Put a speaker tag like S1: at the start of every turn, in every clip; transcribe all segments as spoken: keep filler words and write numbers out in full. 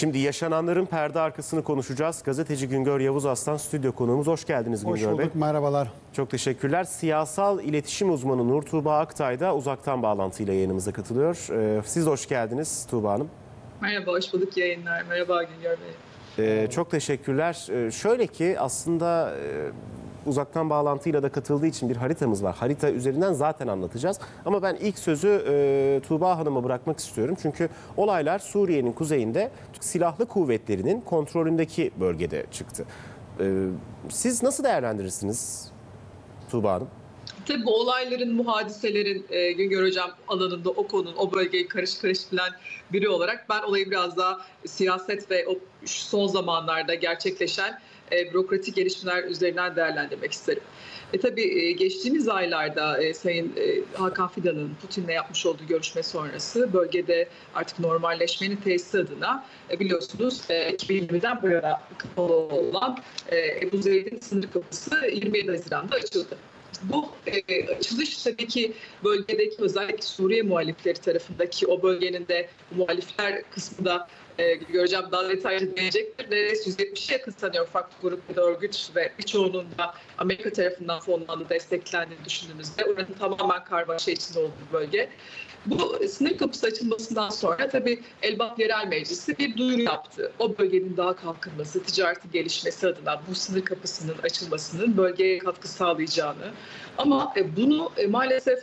S1: Şimdi yaşananların perde arkasını konuşacağız. Gazeteci Güngör Yavuz Aslan stüdyo konuğumuz. Hoş geldiniz
S2: Hoş
S1: Güngör Bey.
S2: bulduk, merhabalar.
S1: Çok teşekkürler. Siyasal iletişim uzmanı Nur Tuğba Aktay da uzaktan bağlantıyla yayınımıza katılıyor. Siz de hoş geldiniz Tuğba Hanım.
S3: Merhaba, hoş bulduk yayınlar. Merhaba Güngör Bey.
S1: Ee, çok teşekkürler. Ee, şöyle ki aslında e, uzaktan bağlantıyla da katıldığı için bir haritamız var. Harita üzerinden zaten anlatacağız. Ama ben ilk sözü e, Tuğba Hanım'a bırakmak istiyorum. Çünkü olaylar Suriye'nin kuzeyinde silahlı kuvvetlerinin kontrolündeki bölgede çıktı. Ee, siz nasıl değerlendirirsiniz Tuğba Hanım?
S3: Tabii bu olayların, bu hadiselerin e, Güngör Hocam alanında o konunun, o bölgeyi karış karış bilen biri olarak ben olayı biraz daha siyaset ve o son zamanlarda gerçekleşen e, bürokratik gelişmeler üzerinden değerlendirmek isterim. E, tabii e, geçtiğimiz aylarda e, Sayın e, Hakan Fidan'ın Putin'le yapmış olduğu görüşme sonrası bölgede artık normalleşmenin tesisi adına e, biliyorsunuz e, iki bin yirmiden bu yana kapalı olan e, Ebu Zeyd'in sınır kapısı yirmi yedi Haziran'da açıldı. Bu e, açılış tabii ki bölgedeki özellikle Suriye muhalifleri tarafındaki o bölgenin de muhalifler kısmı da e, göreceğim daha detaylı değinecektir. Neredeyse yüz yetmişe yakın sanıyorum farklı grup ya da örgüt ve birçoğunun da Amerika tarafından fonlandığı, desteklendiğini düşündüğümüzde oranın tamamen karmaşa içinde olduğu bölge. Bu sınır kapısı açılmasından sonra tabii Elbap Yerel Meclisi bir duyuru yaptı. O bölgenin daha kalkınması, ticareti gelişmesi adına bu sınır kapısının açılmasının bölgeye katkı sağlayacağını. Ama bunu maalesef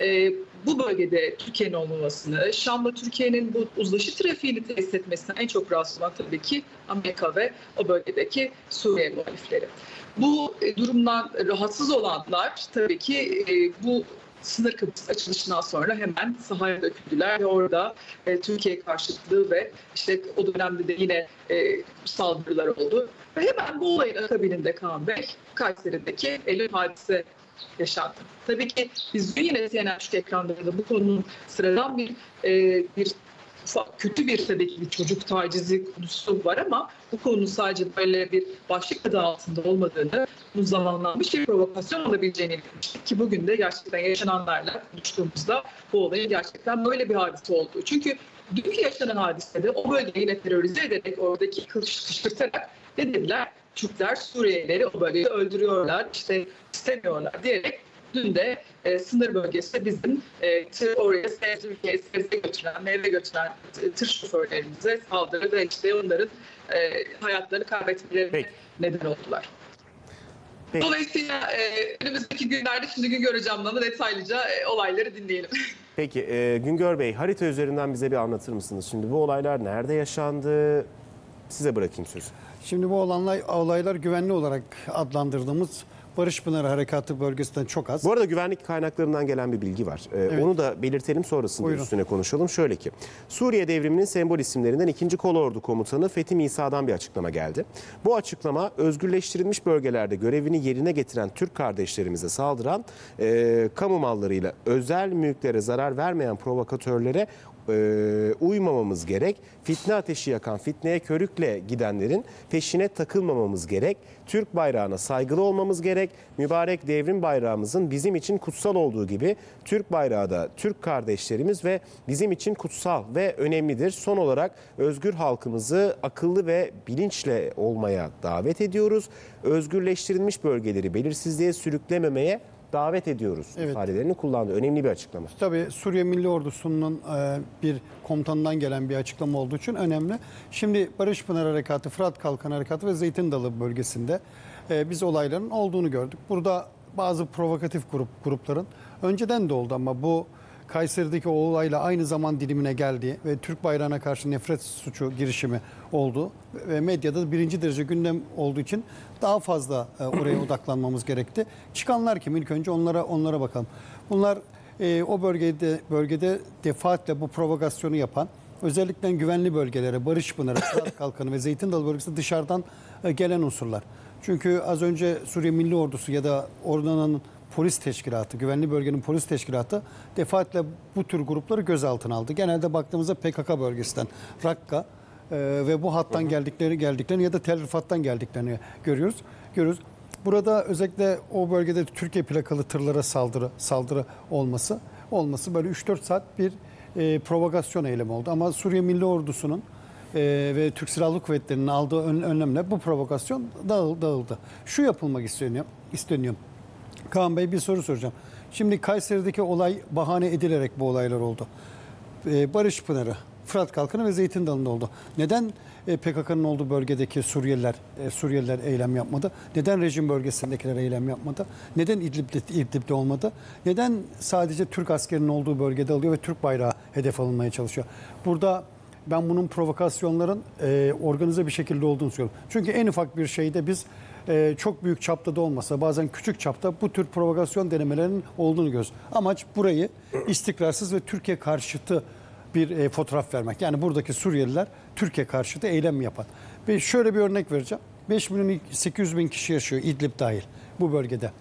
S3: bu bölgede Türkiye'nin olmamasını, Şam'la Türkiye'nin bu uzlaşı trafiğini tesis etmesine en çok rahatsız olan tabii ki Amerika ve o bölgedeki Suriye muhalifleri. Bu durumdan rahatsız olanlar tabii ki bu sınır kapısı açılışından sonra hemen sahaya döküldüler ve orada e, Türkiye karşıtlığı ve işte o dönemde de yine e, saldırılar oldu. Ve hemen bu olayın akabininde Kaan Bey, Kayseri'deki Eylül hadise yaşandı. Tabii ki biz dün yine C N N Türk ekranlarında bu konunun sıradan bir e, bir kötü bir tabii ki bir çocuk tacizi konusu var ama bu konunun sadece böyle bir başlık adı altında olmadığını, bu zamanlanmış bir provokasyon olabileceğini bilmiştik ki bugün de gerçekten yaşananlarla konuştuğumuzda bu olayın gerçekten böyle bir hadise olduğu. Çünkü dünkü yaşanan hadisede o bölgeyi yine terörize ederek, oradaki kışkırtarak ne dediler? Türkler Suriyelileri o bölgede öldürüyorlar, işte istemiyorlar diyerek dün de e, sınır bölgesinde bizim e, tır oraya sebze ülkeye sebze götüren, meyve götüren e, tır şoförlerimize saldırı ve işte onların e, hayatlarını kaybetmelerine neden oldular. Peki. Dolayısıyla e, önümüzdeki günlerde şimdi Güngör Hocam'la da detaylıca e, olayları dinleyelim.
S1: Peki e, Güngör Bey, harita üzerinden bize bir anlatır mısınız? Şimdi bu olaylar nerede yaşandı? Size bırakayım sözü.
S2: Şimdi bu olanlar, olaylar güvenli olarak adlandırdığımız Barış Pınarı Harekatı bölgesinden çok az.
S1: Bu arada güvenlik kaynaklarından gelen bir bilgi var. Ee, evet. Onu da belirtelim, sonrasında Buyurun. üstüne konuşalım. Şöyle ki, Suriye devriminin sembol isimlerinden ikinci Kolordu Komutanı Fethi Misa'dan bir açıklama geldi. Bu açıklama özgürleştirilmiş bölgelerde görevini yerine getiren Türk kardeşlerimize saldıran, e, kamu mallarıyla özel mülklere zarar vermeyen provokatörlere e, uymamamız gerek. Fitne ateşi yakan, fitneye körükle gidenlerin peşine takılmamamız gerek. Türk bayrağına saygılı olmamız gerek. Mübarek devrim bayrağımızın bizim için kutsal olduğu gibi Türk bayrağı da Türk kardeşlerimiz ve bizim için kutsal ve önemlidir. Son olarak özgür halkımızı akıllı ve bilinçle olmaya davet ediyoruz. Özgürleştirilmiş bölgeleri belirsizliğe sürüklememeye davet ediyoruz evet. ifadelerini kullandı. Önemli bir açıklama.
S2: Tabii Suriye Milli Ordusu'nun e, bir komutanından gelen bir açıklama olduğu için önemli. Şimdi Barış Pınarı Harekatı, Fırat Kalkanı Harekatı ve Zeytin Dalı bölgesinde e, biz olayların olduğunu gördük. Burada bazı provokatif grup grupların önceden de oldu ama bu Kayseri'deki o olayla aynı zaman dilimine geldi ve Türk bayrağına karşı nefret suçu girişimi oldu ve medyada birinci derece gündem olduğu için daha fazla e, oraya odaklanmamız gerekti. Çıkanlar kim? İlk önce onlara onlara bakalım. Bunlar e, o bölgede bölgede defaatle bu provokasyonu yapan, özellikle güvenli bölgelere, Barış Pınarı, Fırat Kalkanı ve Zeytin Dalı bölgesinde dışarıdan e, gelen unsurlar. Çünkü az önce Suriye Milli Ordusu ya da oradan polis teşkilatı, güvenli bölgenin polis teşkilatı defaatle bu tür grupları gözaltına aldı. Genelde baktığımızda P K K bölgesinden, Rakka e, ve bu hattan geldikleri geldiklerini ya da Tel Rifat'tan geldiklerini görüyoruz. Görüyoruz. Burada özellikle o bölgede Türkiye plakalı tırlara saldırı saldırı olması olması böyle üç dört saat bir e, provokasyon eylemi oldu. Ama Suriye Milli Ordusu'nun e, ve Türk Silahlı Kuvvetleri'nin aldığı ön, önlemle bu provokasyon dağıl, dağıldı. Şu yapılmak isteniyor. isteniyor. Kaan Bey bir soru soracağım. Şimdi Kayseri'deki olay bahane edilerek bu olaylar oldu. E, Barış Pınarı, Fırat Kalkanı ve Zeytin Dalı'nda oldu. Neden e, P K K'nın olduğu bölgedeki Suriyeliler e, Suriyeliler eylem yapmadı? Neden rejim bölgesindekiler eylem yapmadı? Neden İdlib'de, İdlib'de olmadı? Neden sadece Türk askerinin olduğu bölgede alıyor ve Türk bayrağı hedef alınmaya çalışıyor? Burada ben bunun provokasyonların e, organize bir şekilde olduğunu söylüyorum. Çünkü en ufak bir şeyde biz e, çok büyük çapta da olmasa bazen küçük çapta bu tür provokasyon denemelerinin olduğunu görüyoruz. Amaç burayı istikrarsız ve Türkiye karşıtı bir e, fotoğraf vermek. Yani buradaki Suriyeliler Türkiye karşıtı eylem yapan. Ve şöyle bir örnek vereceğim. beş milyon sekiz yüz bin kişi yaşıyor İdlib dahil bu bölgede.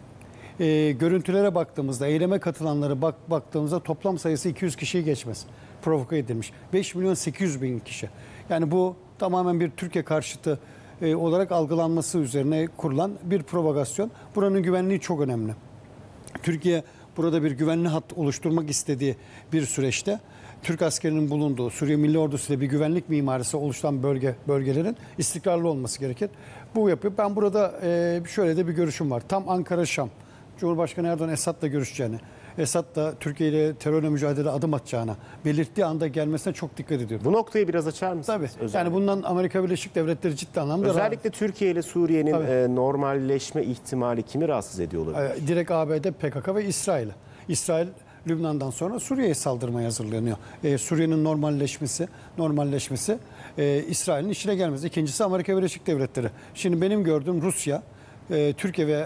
S2: E, görüntülere baktığımızda, eyleme katılanlara bak, baktığımızda toplam sayısı iki yüz kişiyi geçmez. Provoke edilmiş. beş milyon sekiz yüz bin kişi. Yani bu tamamen bir Türkiye karşıtı e, olarak algılanması üzerine kurulan bir provokasyon. Buranın güvenliği çok önemli. Türkiye burada bir güvenli hat oluşturmak istediği bir süreçte Türk askerinin bulunduğu Suriye Milli Ordusu ile bir güvenlik mimarisi oluşan bölge bölgelerin istikrarlı olması gerekir. Bu yapıyor. Ben burada e, şöyle de bir görüşüm var. Tam Ankara-Şam. Cumhurbaşkanı Erdoğan Esad'la görüşeceğini, Esad da Türkiye ile terörle mücadele adım atacağına belirttiği anda gelmesine çok dikkat ediyorum.
S1: Bu noktayı biraz açar mısınız?
S2: Tabii.
S1: Özellikle.
S2: Yani bundan Amerika Birleşik Devletleri ciddi anlamda
S1: Özellikle
S2: rahat.
S1: Türkiye ile Suriye'nin
S2: Tabii.
S1: e, normalleşme ihtimali kimi rahatsız ediyor olabilir?
S2: E, direkt A B D, P K K ve İsrail. İsrail Lübnan'dan sonra Suriye'ye saldırmaya hazırlanıyor. E, Suriye'nin normalleşmesi, normalleşmesi e, İsrail'in işine gelmez. İkincisi Amerika Birleşik Devletleri. Şimdi benim gördüğüm Rusya, e, Türkiye ve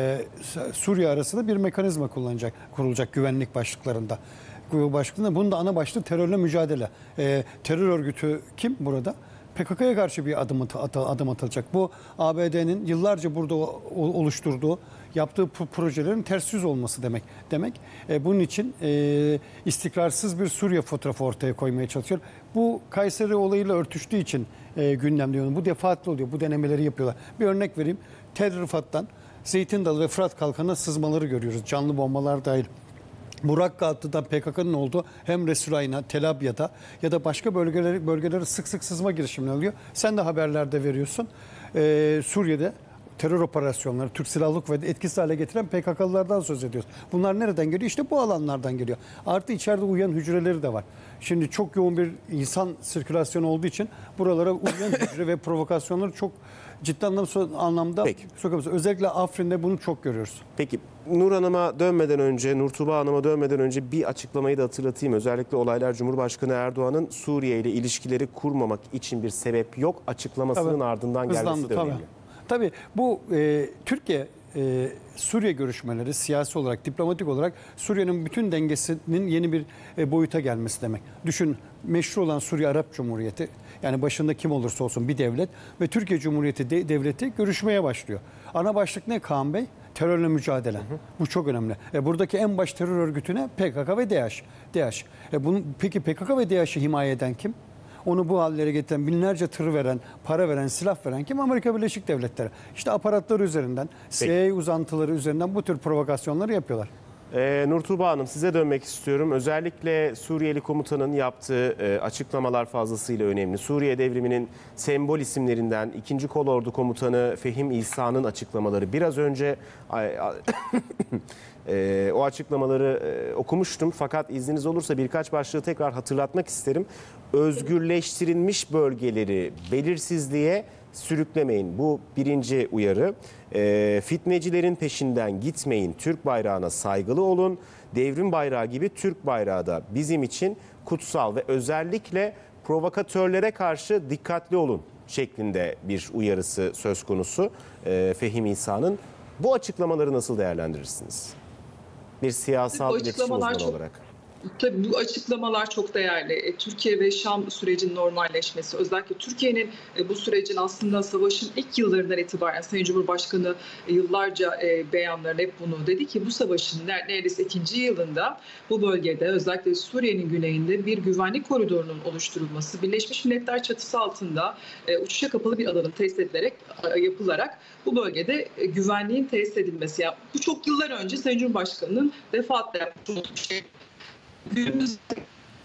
S2: e, Suriye arasında bir mekanizma kullanacak, kurulacak güvenlik başlıklarında. Bu başlıklarında bunun da ana başlığı terörle mücadele. E, terör örgütü kim burada? P K K'ya karşı bir adım, at, adım atılacak. Bu A B D'nin yıllarca burada oluşturduğu, yaptığı projelerin ters yüz olması demek. Demek. E, bunun için e, istikrarsız bir Suriye fotoğrafı ortaya koymaya çalışıyor. Bu Kayseri olayıyla örtüştüğü için e, gündemde. Bu defaatle oluyor. Bu denemeleri yapıyorlar. Bir örnek vereyim. Tel Rıfat'tan Zeytin Dalı ve Fırat Kalkanı'na sızmaları görüyoruz. Canlı bombalar dahil. Bu Rakka hattında P K K'nın olduğu hem Resulayn'a, Tel Abyad'a ya da başka bölgeleri, bölgelere sık sık sızma girişimleri oluyor. Sen de haberlerde veriyorsun. Ee, Suriye'de terör operasyonları, Türk Silahlı Kuvvetleri etkisiz hale getiren P K K'lılardan söz ediyoruz. Bunlar nereden geliyor? İşte bu alanlardan geliyor. Artı içeride uyuyan hücreleri de var. Şimdi çok yoğun bir insan sirkülasyonu olduğu için buralara uyuyan hücre ve provokasyonları çok ciddi anlamda sokamıyoruz. Özellikle Afrin'de bunu çok görüyoruz.
S1: Peki Nur Hanım'a dönmeden önce, Nur Tuba Hanım'a dönmeden önce bir açıklamayı da hatırlatayım. Özellikle olaylar Cumhurbaşkanı Erdoğan'ın Suriye ile ilişkileri kurmamak için bir sebep yok açıklamasının
S2: tabii,
S1: ardından
S2: hızlandı,
S1: gelmesi de
S2: tabii.
S1: önemli.
S2: Tabii bu e, Türkiye e, Suriye görüşmeleri siyasi olarak, diplomatik olarak Suriye'nin bütün dengesinin yeni bir e, boyuta gelmesi demek. Düşün, meşru olan Suriye Arap Cumhuriyeti, yani başında kim olursa olsun bir devlet ve Türkiye Cumhuriyeti de, devleti görüşmeye başlıyor. Ana başlık ne Kaan Bey? Terörle mücadele. Hı hı. Bu çok önemli. E, buradaki en baş terör örgütüne P K K ve DAEŞ. DAEŞ. E, bunun, peki P K K ve DAEŞ'i himaye eden kim? Onu bu hallere getiren, binlerce tır veren, para veren, silah veren kim? Amerika Birleşik Devletleri. İşte aparatları üzerinden, C I A uzantıları üzerinden bu tür provokasyonları yapıyorlar.
S1: Ee, Nur Tuba Hanım, size dönmek istiyorum. Özellikle Suriyeli komutanın yaptığı e, açıklamalar fazlasıyla önemli. Suriye devriminin sembol isimlerinden ikinci Kolordu Komutanı Fehim İsa'nın açıklamaları. Biraz önce e, o açıklamaları e, okumuştum. Fakat izniniz olursa birkaç başlığı tekrar hatırlatmak isterim. Özgürleştirilmiş bölgeleri belirsizliğe sürüklemeyin. Bu birinci uyarı. E, fitnecilerin peşinden gitmeyin. Türk bayrağına saygılı olun. Devrim bayrağı gibi Türk bayrağı da bizim için kutsal ve özellikle provokatörlere karşı dikkatli olun şeklinde bir uyarısı söz konusu e, Fehim İsa'nın. Bu açıklamaları nasıl değerlendirirsiniz? Bir siyasal iletişim uzmanı
S3: çok...
S1: olarak.
S3: Tabii bu açıklamalar çok değerli. Türkiye ve Şam sürecinin normalleşmesi, özellikle Türkiye'nin bu sürecin aslında savaşın ilk yıllarından itibaren Sayın Cumhurbaşkanı yıllarca beyanlarında hep bunu dedi ki bu savaşın neredeyse ikinci yılında bu bölgede özellikle Suriye'nin güneyinde bir güvenlik koridorunun oluşturulması, Birleşmiş Milletler çatısı altında uçuşa kapalı bir alanın tesis edilerek yapılarak bu bölgede güvenliğin tesis edilmesi. Yani bu çok yıllar önce Sayın Cumhurbaşkanı'nın defaatle yapmış olduğu bir şey. Günümüzde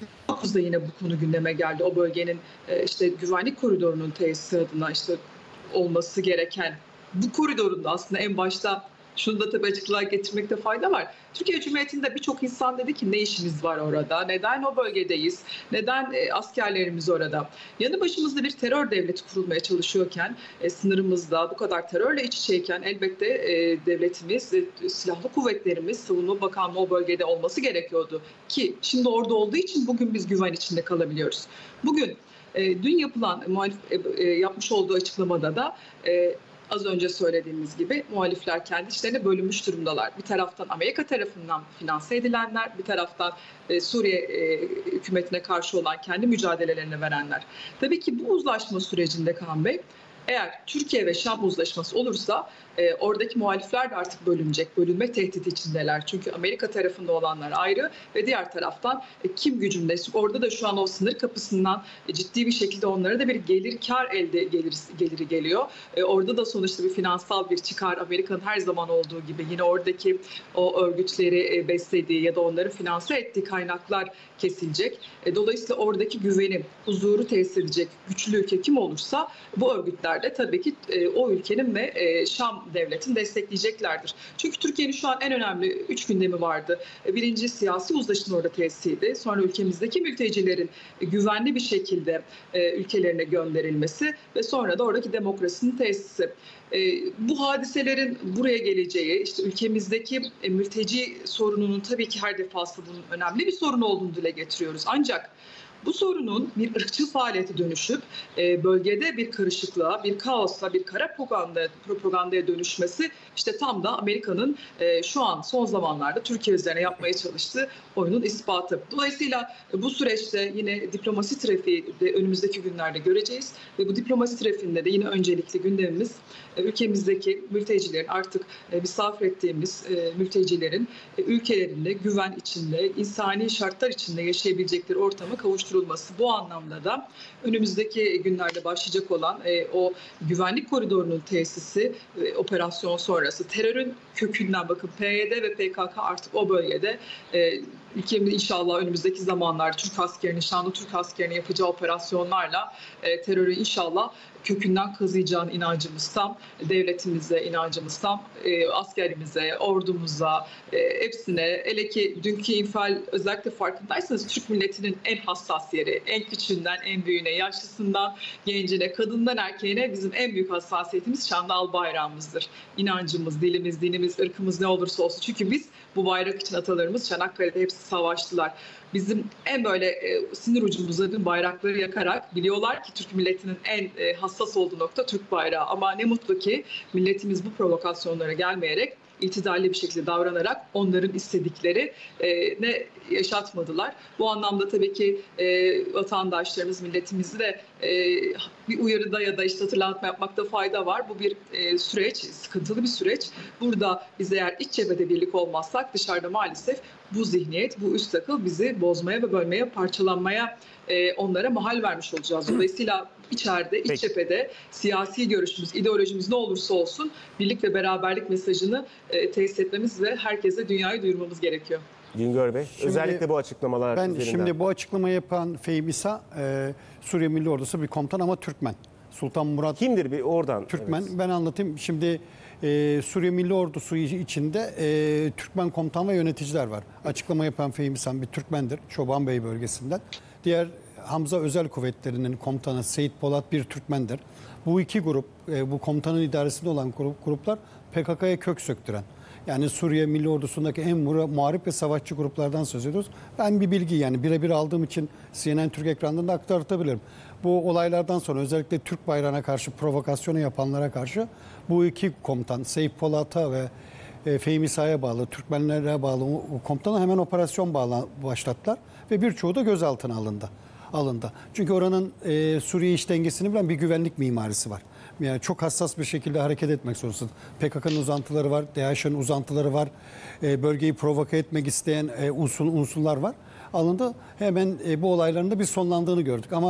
S3: dokuzda yine bu konu gündeme geldi. O bölgenin e, işte güvenlik koridorunun tesisi adına işte olması gereken bu koridorun da aslında en başta şunu da tabii açıklığa getirmekte fayda var. Türkiye Cumhuriyeti'nde birçok insan dedi ki ne işimiz var orada? Neden o bölgedeyiz? Neden e, askerlerimiz orada? Yanı başımızda bir terör devleti kurulmaya çalışıyorken, e, sınırımızda bu kadar terörle iç içeyken elbette e, devletimiz, e, silahlı kuvvetlerimiz, savunma bakanlığı o bölgede olması gerekiyordu. Ki şimdi orada olduğu için bugün biz güven içinde kalabiliyoruz. Bugün e, dün yapılan muhalif e, e, yapmış olduğu açıklamada da e, az önce söylediğimiz gibi muhalifler kendi içlerine bölünmüş durumdalar. Bir taraftan Amerika tarafından finanse edilenler, bir taraftan e, Suriye e, hükümetine karşı olan kendi mücadelelerini verenler. Tabii ki bu uzlaşma sürecinde Kaan Bey, eğer Türkiye ve Şam uzlaşması olursa e, oradaki muhalifler de artık bölünecek, bölünme tehdidi içindeler. Çünkü Amerika tarafında olanlar ayrı ve diğer taraftan e, kim gücünde? Orada da şu an o sınır kapısından e, ciddi bir şekilde onlara da bir gelir, kar elde gelir, geliri geliyor. E, orada da sonuçta bir finansal bir çıkar, Amerika'nın her zaman olduğu gibi yine oradaki o örgütleri e, beslediği ya da onları finanse ettiği kaynaklar kesilecek. E, dolayısıyla oradaki güveni, huzuru tesis edecek güçlü ülke kim olursa bu örgütler de tabii ki e, o ülkenin ve e, Şam devletini destekleyeceklerdir. Çünkü Türkiye'nin şu an en önemli üç gündemi vardı. E, birinci siyasi uzlaşının orada tesisiydi. Sonra ülkemizdeki mültecilerin e, güvenli bir şekilde e, ülkelerine gönderilmesi ve sonra da oradaki demokrasinin tesisi. E, bu hadiselerin buraya geleceği, işte ülkemizdeki e, mülteci sorununun tabii ki her defasında bunun önemli bir sorun olduğunu dile getiriyoruz. Ancak bu sorunun bir ırkçı faaliyete dönüşüp e, bölgede bir karışıklığa, bir kaosla, bir kara propaganda, propagandaya dönüşmesi işte tam da Amerika'nın e, şu an son zamanlarda Türkiye üzerine yapmaya çalıştığı oyunun ispatı. Dolayısıyla e, bu süreçte yine diplomasi trafiği de önümüzdeki günlerde göreceğiz ve bu diplomasi trafiğinde de yine öncelikli gündemimiz e, ülkemizdeki mültecilerin artık e, misafir ettiğimiz e, mültecilerin e, ülkelerinde güven içinde, insani şartlar içinde yaşayabilecekleri ortamı kavuşturulması. Bu anlamda da önümüzdeki günlerde başlayacak olan e, o güvenlik koridorunun tesisi, e, operasyon sonrası terörün kökünden bakın P Y D ve P K K artık o bölgede e, ülkemiz inşallah önümüzdeki zamanlar Türk askerinin, şanlı Türk askerinin yapacağı operasyonlarla e, terörü inşallah kökünden kazıyacağın inancımız tam, devletimize inancımız tam, e, askerimize, ordumuza, e, hepsine. Hele ki dünkü infial özellikle farkındaysanız Türk milletinin en hassas yeri, en küçüğünden en büyüğüne, yaşlısından gencine, kadından erkeğine bizim en büyük hassasiyetimiz şanlı al bayrağımızdır. İnancımız, dilimiz, dinimiz, ırkımız ne olursa olsun. Çünkü biz bu bayrak için atalarımız Çanakkale'de hepsi savaştılar. Bizim en böyle e, sinir ucumuzda bayrakları yakarak biliyorlar ki Türk milletinin en e, hassas olduğu nokta Türk bayrağı. Ama ne mutlu ki milletimiz bu provokasyonlara gelmeyerek itidalli bir şekilde davranarak onların istedikleri e, ne yaşatmadılar. Bu anlamda tabii ki e, vatandaşlarımız, milletimizi de e, bir uyarıda ya da işte hatırlatma yapmakta fayda var. Bu bir e, süreç, sıkıntılı bir süreç. Burada biz eğer iç cephede birlik olmazsak dışarıda maalesef bu zihniyet, bu üst akıl bizi bozmaya ve bölmeye, parçalanmaya e, onlara mahal vermiş olacağız. Dolayısıyla içeride, iç
S1: Peki.
S3: cephede siyasi görüşümüz, ideolojimiz ne olursa olsun birlik ve beraberlik mesajını e, tesis etmemiz ve herkese dünyayı duyurmamız gerekiyor.
S1: Güngör Bey,
S2: Şimdi
S1: özellikle bu açıklamalar
S2: Ben
S1: üzerinden.
S2: şimdi bu açıklamayı yapan Fehmi İsa, e, Suriye Milli Ordusu bir komutan ama Türkmen. Sultan Murat
S1: Kimdir bir oradan?
S2: Türkmen.
S1: Evet.
S2: Ben anlatayım. Şimdi e, Suriye Milli Ordusu içinde e, Türkmen komutan ve yöneticiler var. Açıklama yapan Fehmi İsa bir Türkmendir. Çoban Bey bölgesinden. Diğer Hamza Özel Kuvvetleri'nin komutanı Seyit Polat bir Türkmendir. Bu iki grup, e, bu komutanın idaresinde olan grup, gruplar P K K'ya kök söktüren. Yani Suriye Milli Ordusu'ndaki en muharip ve savaşçı gruplardan söz ediyoruz. Ben bir bilgi yani birebir aldığım için C N N Türk ekranlarında aktartabilirim. Bu olaylardan sonra özellikle Türk bayrağına karşı provokasyonu yapanlara karşı bu iki komutan Seyit Polat'a ve e, Fehmi İsa'ya bağlı, Türkmenlere bağlı o, o komutana hemen operasyon bağla, başlattılar ve birçoğu da gözaltına alındı. alındı. Çünkü oranın e, Suriye iç dengesini bilen bir güvenlik mimarisi var. Yani çok hassas bir şekilde hareket etmek zorundasın. P K K'nın uzantıları var, D A E Ş'ın uzantıları var, e, bölgeyi provoke etmek isteyen e, unsur, unsurlar var. Alındı. Hemen e, bu olayların da bir sonlandığını gördük. Ama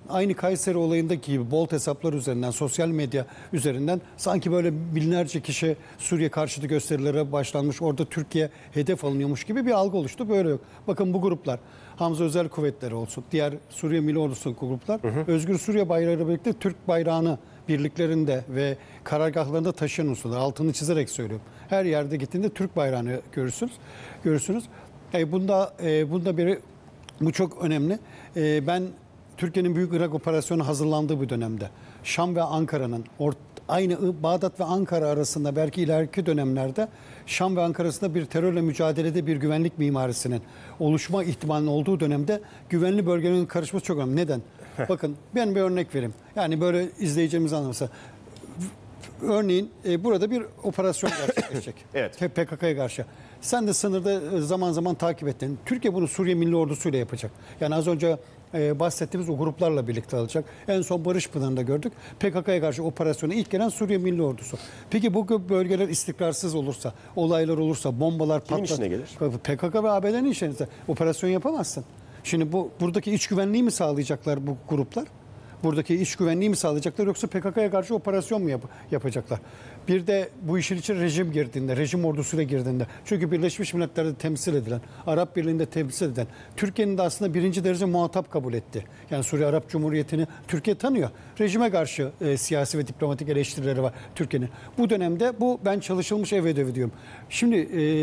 S2: aynı Kayseri olayındaki gibi Bolt hesaplar üzerinden, sosyal medya üzerinden sanki böyle binlerce kişi Suriye karşıtı gösterilere başlanmış, orada Türkiye hedef alınıyormuş gibi bir algı oluştu. Böyle yok. Bakın bu gruplar, Hamza Özel Kuvvetleri olsun, diğer Suriye Milli Ordusu gruplar, hı hı. Özgür Suriye bayrağıyla birlikte Türk bayrağını birliklerinde ve karargahlarında taşıyan unsurlar. Altını çizerek söylüyorum. Her yerde gittiğinde Türk bayrağını görürsünüz. Görürsünüz. E, bunda e, bunda biri bu çok önemli. E, ben Türkiye'nin Büyük Irak Operasyonu hazırlandığı bir dönemde Şam ve Ankara'nın aynı Bağdat ve Ankara arasında belki ileriki dönemlerde Şam ve Ankara arasında bir terörle mücadelede bir güvenlik mimarisinin oluşma ihtimalinin olduğu dönemde güvenli bölgelerin karışması çok önemli. Neden? Bakın ben bir örnek vereyim. Yani böyle izleyeceğimiz anlamasa. Örneğin e, burada bir operasyon gerçekleşecek.
S1: Evet.
S2: P K K'ya karşı. Sen de sınırda zaman zaman takip ettin. Türkiye bunu Suriye Milli Ordusu'yla yapacak. Yani az önce e, bahsettiğimiz o gruplarla birlikte alacak. En son Barış Pınarı'nda gördük. P K K'ya karşı operasyona ilk gelen Suriye Milli Ordusu. Peki bu bölgeler istikrarsız olursa, olaylar olursa, bombalar patlar.
S1: Kimin işine gelir?
S2: P K K ve A B D'nin işine. Operasyon yapamazsın. Şimdi bu buradaki iç güvenliği mi sağlayacaklar bu gruplar? Buradaki iç güvenliği mi sağlayacaklar yoksa P K K'ya karşı operasyon mu yap- yapacaklar? Bir de bu işin için rejim girdiğinde, rejim ordusuyla girdiğinde. Çünkü Birleşmiş Milletler'de temsil edilen, Arap Birliği'nde temsil edilen, Türkiye'nin de aslında birinci derece muhatap kabul etti. Yani Suriye Arap Cumhuriyeti'ni Türkiye tanıyor. Rejime karşı e, siyasi ve diplomatik eleştirileri var Türkiye'nin. Bu dönemde bu ben çalışılmış ev ödevi diyorum. Şimdi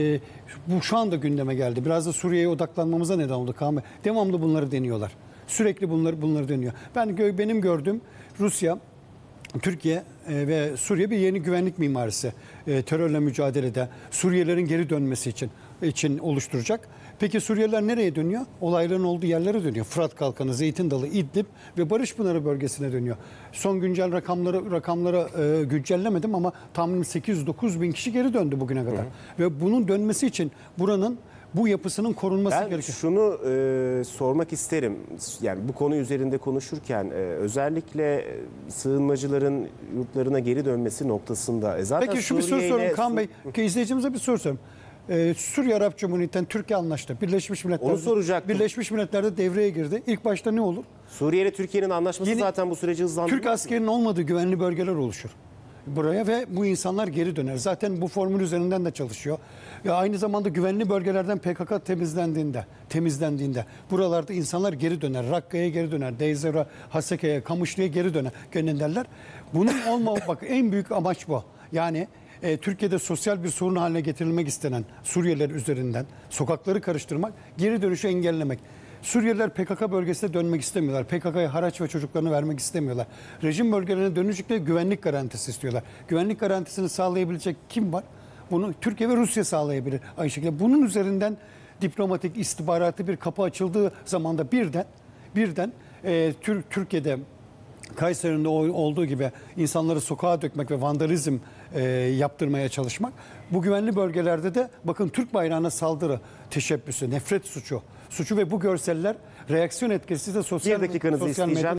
S2: e, bu şu anda gündeme geldi. Biraz da Suriye'ye odaklanmamıza neden oldu Kaan Bey. Devamlı bunları deniyorlar. Sürekli bunları bunları dönüyor. Ben benim gördüğüm Rusya, Türkiye e, ve Suriye bir yeni güvenlik mimarisi e, terörle mücadelede Suriyelilerin geri dönmesi için için oluşturacak. Peki Suriyeliler nereye dönüyor? Olayların olduğu yerlere dönüyor. Fırat Kalkanı, Zeytin Dalı, İdlib ve Barış Pınarı bölgesine dönüyor. Son güncel rakamları rakamlara e, güncellemedim ama tahminim sekiz yüz dokuz bin kişi geri döndü bugüne kadar. Hı hı. Ve bunun dönmesi için buranın bu yapısının korunması
S1: ben
S2: gerekiyor.
S1: Ben şunu e, sormak isterim. Yani bu konu üzerinde konuşurken e, özellikle sığınmacıların yurtlarına geri dönmesi noktasında. E, zaten
S2: Peki şu bir soru sorayım Kaan Bey. Ki izleyicimize bir soru sorayım. Ee, Suriye Arap Cumhuriyeti'nden Türkiye anlaştı. Birleşmiş Milletler'de,
S1: Onu soracaktım.
S2: Birleşmiş Milletler'de devreye girdi. İlk başta ne olur?
S1: Suriye ile Türkiye'nin anlaşması
S2: Yeni,
S1: zaten bu süreci hızlandırır.
S2: Türk askerinin olmadığı güvenli bölgeler oluşur buraya ve bu insanlar geri döner. Zaten bu formül üzerinden de çalışıyor. Ve aynı zamanda güvenli bölgelerden P K K temizlendiğinde, temizlendiğinde buralarda insanlar geri döner. Rakka'ya geri döner. Deyzer'e, Haseke'ye, Kamışlı'ya geri döner. Gönderler. Bunun olma bak en büyük amaç bu. Yani e, Türkiye'de sosyal bir sorun haline getirilmek istenen Suriyeliler üzerinden sokakları karıştırmak, geri dönüşü engellemek. Suriyeliler P K K bölgesine dönmek istemiyorlar. P K K'ya haraç ve çocuklarını vermek istemiyorlar. Rejim bölgelerine dönüşükle güvenlik garantisi istiyorlar. Güvenlik garantisini sağlayabilecek kim var? Bunu Türkiye ve Rusya sağlayabilir aynı şekilde. Bunun üzerinden diplomatik, istihbaratı bir kapı açıldığı zamanda birden birden e, Tür- Türkiye'de Kayseri'nde olduğu gibi insanları sokağa dökmek ve vandalizm e, yaptırmaya çalışmak. Bu güvenli bölgelerde de bakın Türk bayrağına saldırı teşebbüsü, nefret suçu, suçu ve bu görseller reaksiyon etkisi de sosyal,
S1: Bir dakikanızı
S2: sosyal
S1: isteyeceğim.
S2: medya